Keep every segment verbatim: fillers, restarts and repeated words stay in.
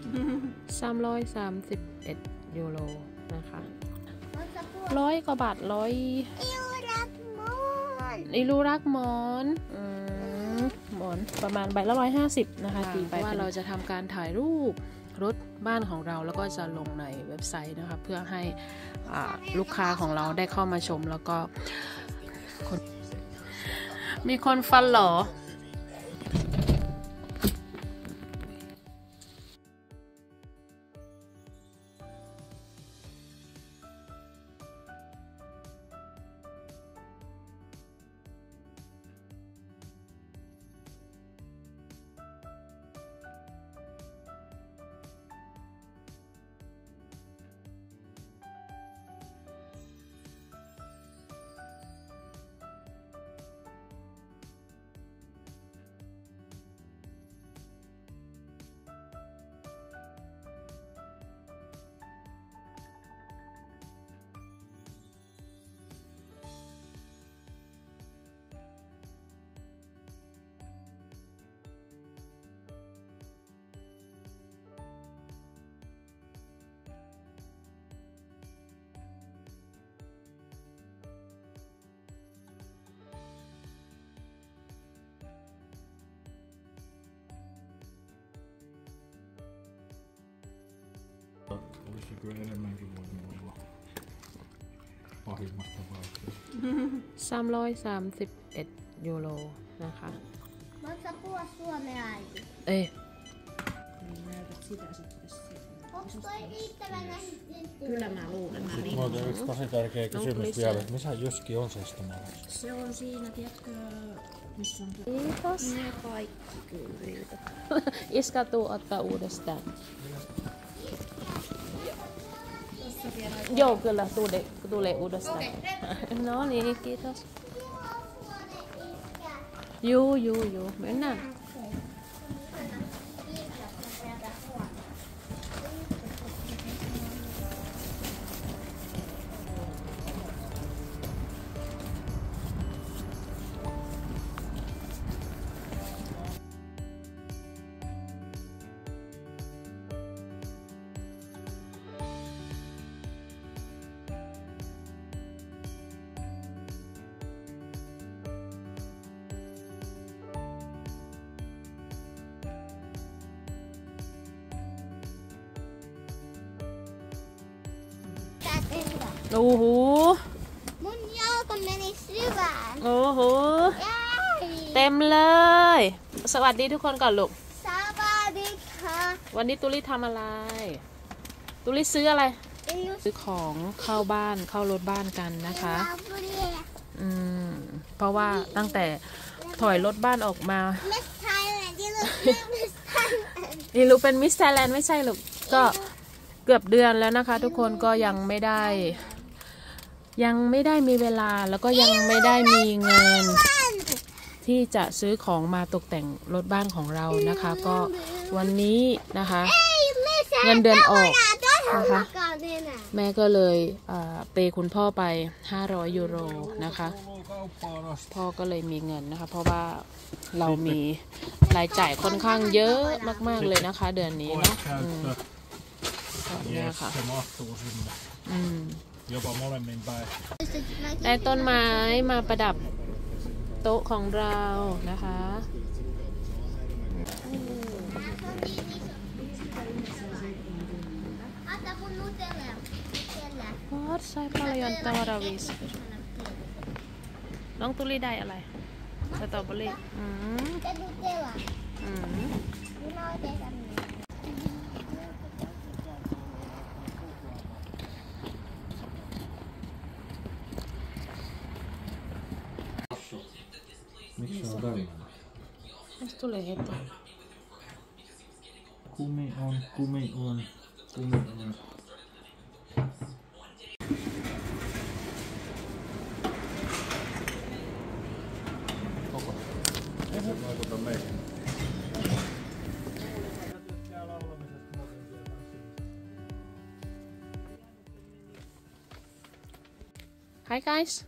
สามร้อยสามสิบเอ็ดยูโรนะคะร้อยกว่าบาทร้อยอิลูรักหมอนอิลูรักหมอนอืมหมอนประมาณใบละร้อยห้าสิบนะคะตีไปว่าเราจะทำการถ่ายรูปรถบ้านของเราแล้วก็จะลงในเว็บไซต์นะคะเพื่อให้ลูกค้าของเราได้เข้ามาชมแล้วก็มีคนฟันหรอ Olisiko enemmänkin voinut olla pahimmat tapauksessa? สามร้อยสามสิบเอ็ดยูโรนะคะ Voitko puhua suomea äiti? Ei. Näytät sitä sitten siellä. Onko toi riittävän nähnyt? Kyllä mä luulen. Mä Mulla on yksi tosi tärkeä kysymys vielä, että missä Jyski on seistomalla? Se on siinä, tiedätkö, missä on tuo... Kiitos. Ne kaikki kyllä. Iska tuu ottaa uudestaan. Joo, kyllä tulee, tulee uudestaan. No niin, kiitos. Juu, juu, juu. Mennään. Uhu. Mun jalka meni syvään. Uhu. Jäi. เต็มเลยสวัสดีทุกคนก่อนลูก Savadika. วันนี้ตุลิทำอะไรตุลิซื้ออะไรซื้อของเข้าบ้านเข้ารถบ้านกันนะคะอืมเพราะว่าตั้งแต่ถอยรถบ้านออกมา Miss Thailand. You look Miss Thailand. นี่ลูกเป็นมิสไทยแลนด์ไม่ใช่ลูกก็เกือบเดือนแล้วนะคะทุกคนก็ยังไม่ได้ยังไม่ได้มีเวลาแล้วก็ยังไม่ได้มีเงินที่จะซื้อของมาตกแต่งรถบ้านของเรานะคะก็วันนี้นะคะเงินเดือนออกนะคะแม่ก็เลยเปย์คุณพ่อไปห้าร้อยยูโรนะคะพ่อก็เลยมีเงินนะคะเพราะว่าเรามีรายจ่ายค่อนข้างเยอะมากๆเลยนะคะเดือนนี้เนาะเนี่ยค่ะได้ต้นไม้มาประดับโต๊ะของเรานะคะพอดใส่ปลายอนตาราวิสน้องตุลีได้อะไรสตรอเบอรี่อืมอืม Miksi se on tällainen? Mistä tulee heti? Kumi on, kumi on, kumi on. Koko. Ei se vaikuta meihin. Hi guys.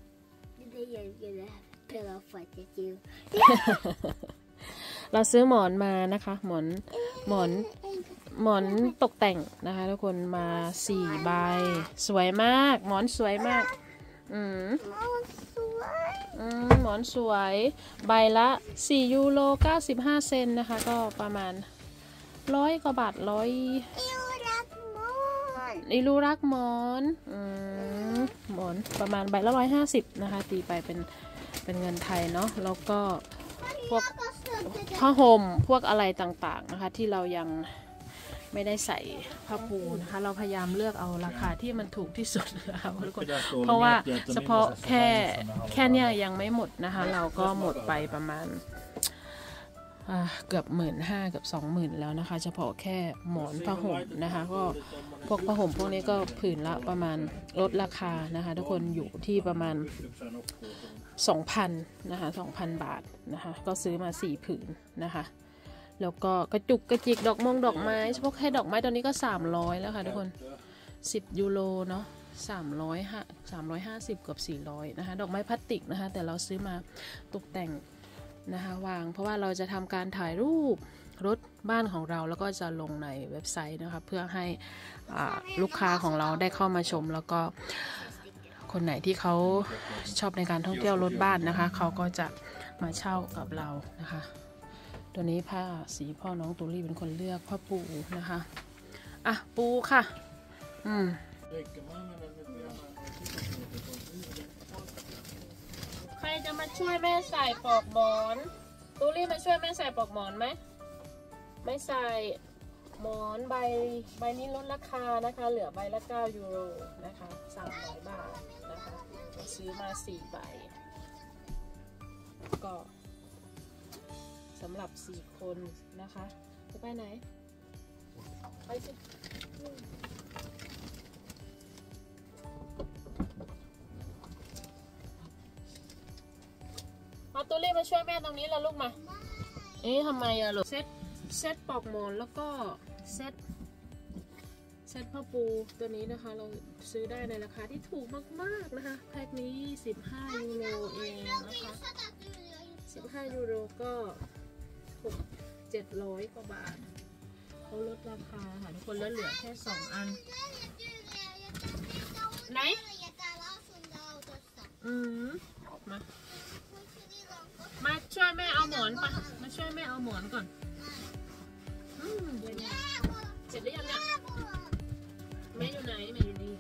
เราซื้อหมอนมานะคะหมอนหมอนหมอนตกแต่งนะคะทุกคนมาสี่ใบสวยมากหมอนสวยมากอืมสวยอืมหมอนสวยใบละสี่ยูโรเก้าสิบห้าเซนนะคะก็ประมาณร้อยกว่าบาทร้อยอิวรักมอนอิรูรักหมอนอืมหมอนประมาณใบละร้อยห้าสิบนะคะตีไปเป็นเป็นเงินไทยเนาะแล้วก็พวกผ้าห่มพวกอะไรต่างๆนะคะที่เรายังไม่ได้ใส่ผ้าปูนะคะเราพยายามเลือกเอาราคาที่มันถูกที่สุดนะคะทุกคนเพราะว่าเฉพาะแค่แค่เนี้ยยังไม่หมดนะคะเราก็หมดไปประมาณเกือบหมื่นห้าเกือบสองหมื่นแล้วนะคะเฉพาะแค่หมอนผ้าห่มนะคะก็พวกผ้าห่มพวกนี้ก็ผืนละประมาณลดราคานะคะทุกคนอยู่ที่ประมาณสองพันนะคะสองพันบาทนะคะก็ซื้อมาสี่ผืนนะคะแล้วก็กระจุกกระจิกดอกมงดอกไม้เฉพาะแค่ดอกไม้ตอนนี้ก็สามร้อยแล้วค่ะทุกคนสิบยูโรเนาะสามร้อยห้าสามร้อยห้าสิบเกือบสี่ร้อยนะคะดอกไม้พลาสติกนะคะแต่เราซื้อมาตกแต่งนะคะวางเพราะว่าเราจะทำการถ่ายรูปรถบ้านของเราแล้วก็จะลงในเว็บไซต์นะคะเพื่อให้ลูกค้าของเราได้เข้ามาชมแล้วก็คนไหนที่เขาชอบในการท่องเที่ยวรถบ้านนะคะเขาก็จะมาเช่ากับเรานะคะตัวนี้ผ้าสีพ่อน้องตูรี่เป็นคนเลือกผ้าปูนะคะอ่ะปูค่ะอืมใครจะมาช่วยแม่ใส่ปลอกหมอนตูรี่มาช่วยแม่ใส่ปลอกหมอนไหมไม่ใส่หมอนใบใบนี้ลดราคานะคะเหลือใบละเก้ายูโรนะคะสามร้อยบาทนะคะซื้อมาสี่ใบก็สำหรับสี่คนนะคะจะไปไหนไปสิมาตูรี่มาช่วยแม่ตรงนี้แล้วลูกมาเอ๊ะทำไมอะลูกเซ็ตเซ็ตปลอกหมอนแล้วก็เซ็ตเซ็ตผ้าปูตัวนี้นะคะเราซื้อได้ในราคาที่ถูกมากๆนะคะแพ็คนี้สิบห้ายูโรเองนะคะสิบห้ายูโรก็หกเจ็ดร้อยกว่าบาทเขาลดราคาค่ะทุกคนแล้วเหลือแค่สองอันไหนอืมมามาช่วยแม่เอาหมอนปะมาช่วยแม่เอาหมอนก่อนอืมเดี๋ยวเนี่ยเสร็จหรือยังเนี่ยแม่อยู่ไหนแม่อยู่นี่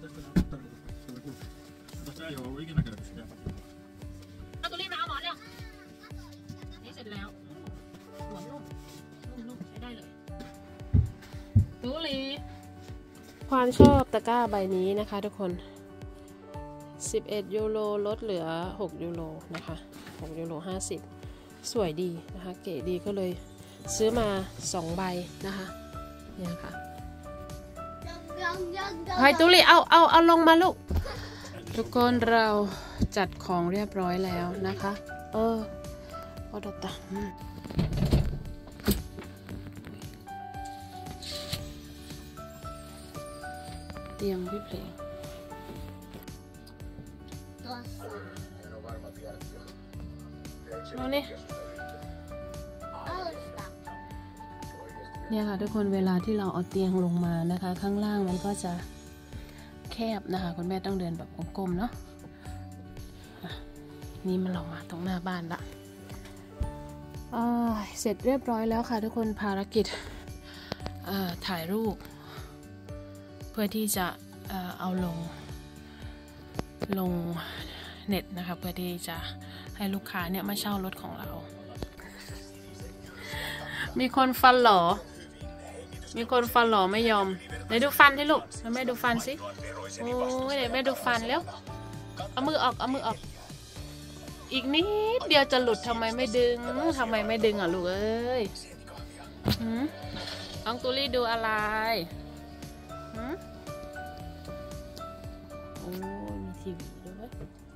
เอาตัวรีบมาเอาหมอนเร็วนี่เสร็จแล้วหมอนนุ่มนุ่มๆใช้ได้เลยตูรีความชอบตะกร้าใบนี้นะคะทุกคนสิบเอ็ดยูโรลดเหลือหกยูโรนะคะหกยูโรห้าสิบสวยดีนะคะเก๋ดีก็เลยซื้อมาสองใบนะคะเนี่ยค่ะไฮตูรีเอาเอาเอาลงมาลูกทุกคนเราจัดของเรียบร้อยแล้วนะคะเออโอดตะเตียงพี่เพลงนี่เนี่ยค่ะทุกคนเวลาที่เราเอาเตียงลงมานะคะข้างล่างมันก็จะแคบนะคะคุณแม่ต้องเดินแบบกลมๆเนาะนี่มันลงมาตรงหน้าบ้านละเสร็จเรียบร้อยแล้วค่ะทุกคนภารกิจถ่ายรูปเพื่อที่จะเอาลงลงเน็ตนะคะเพื่อที่จะให้ลูกค้าเนี่ยมาเช่ารถของเรามีคนฟันหลอมีคนฟันหลอไม่ยอมไหนดูฟันที่ลูกแม่ดูฟันสิโอ้ยเดี๋ยวแม่ดูฟันแล้วเอามือออกเอามือออกอีกนิดเดียวจะหลุดทำไมไม่ดึงทำไมไม่ดึงอ่ะลูกเอ้ยน้องตูรี่ดูอะไรโอ้มีทีวีด้วย